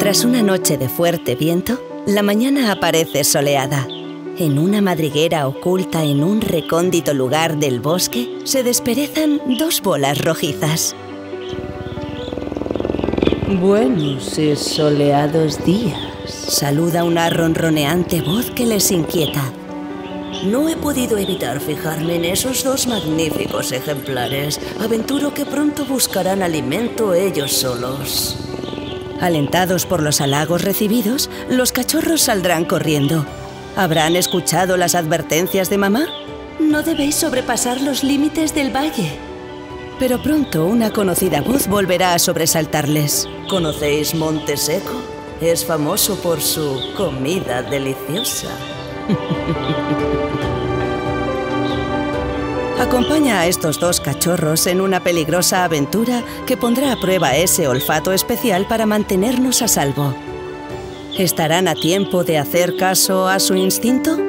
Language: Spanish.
Tras una noche de fuerte viento, la mañana aparece soleada. En una madriguera oculta en un recóndito lugar del bosque, se desperezan dos bolas rojizas. Buenos y soleados días. Saluda una ronroneante voz que les inquieta. No he podido evitar fijarme en esos dos magníficos ejemplares. Aventuro que pronto buscarán alimento ellos solos. Alentados por los halagos recibidos, los cachorros saldrán corriendo. ¿Habrán escuchado las advertencias de mamá? No debéis sobrepasar los límites del valle. Pero pronto una conocida voz volverá a sobresaltarles. ¿Conocéis Monte Seco? Es famoso por su comida deliciosa. Acompaña a estos dos cachorros en una peligrosa aventura que pondrá a prueba ese olfato especial para mantenernos a salvo. ¿Estarán a tiempo de hacer caso a su instinto?